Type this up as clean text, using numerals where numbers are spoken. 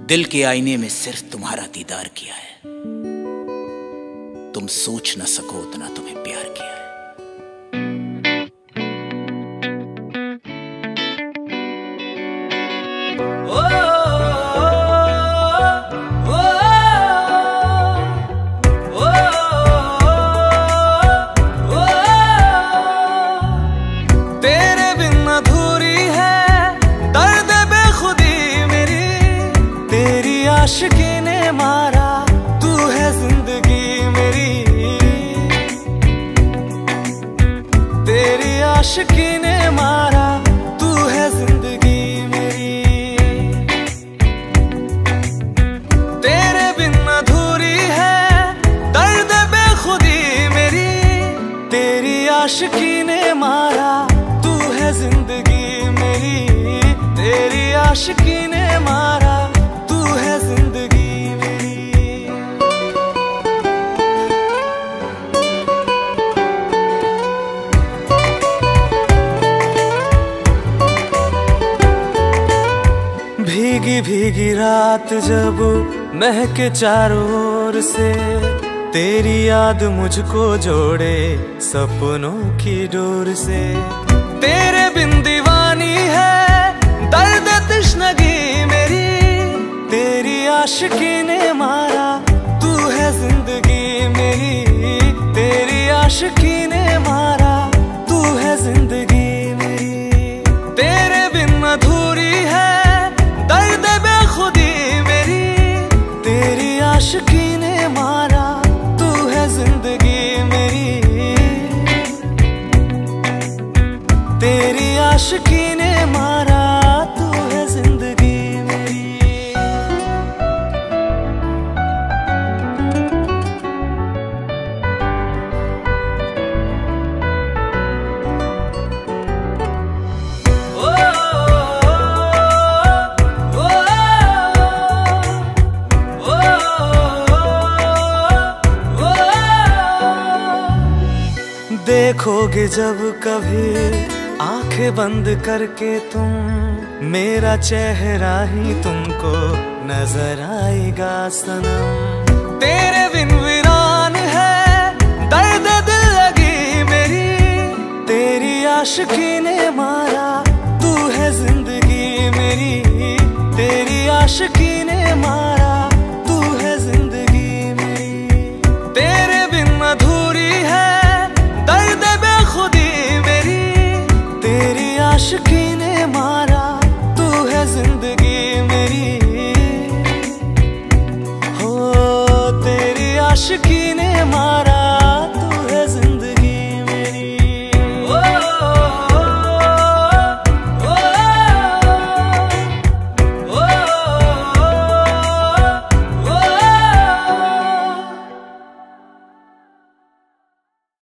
दिल के आईने में सिर्फ तुम्हारा दीदार किया है। तुम सोच न सको उतना तुम्हें प्यार किया है। तेरे बिन अधूरी है दर्द बेखुदी मेरी, तेरी आशिकी ने मारा तू है जिंदगी मेरी, तेरी आशिकी ने मारा तू है जिंदगी मेरी। तेरे बिन अधूरी है दर्द बेखुदी मेरी, तेरी आशिकी ने मारा तू है जिंदगी मेरी, तेरी आशिकी ने मारा तू है जिंदगी मेरी। भीगी भीगी रात जब महके चारों ओर से, तेरी याद मुझको जोड़े सपनों की डोर से। तेरे बिन दीवानी है दर्द तश्नगी मेरी, तेरी आशिकी ने मारा तू है जिंदगी मेरी, तेरी आशिकी ने मारा तू है जिंदगी मेरी। तेरे बिन अधूरी है दर्द बेखुदी मेरी, तेरी आशिकी ने मारा तू है जिंदगी मेरी, तेरी आशिकी ने मारा तू है जिंदगी मेरी। देखोगे जब कभी आंखें बंद करके तुम, मेरा चेहरा ही तुमको नजर आएगा सनम। तेरे बिन वीरान है दर्द दिल लगी मेरी, तेरी आशिकी ने मारा तू है जिंदगी मेरी, तेरी आशिकी ने मारा तू है जिंदगी मेरी। तेरे बिन अधूरी है दर्द बेखुदी मेरी, तेरी आशिकी ने मारा तू है जिंदगी मेरी, हो तेरी आशिकी ने मारा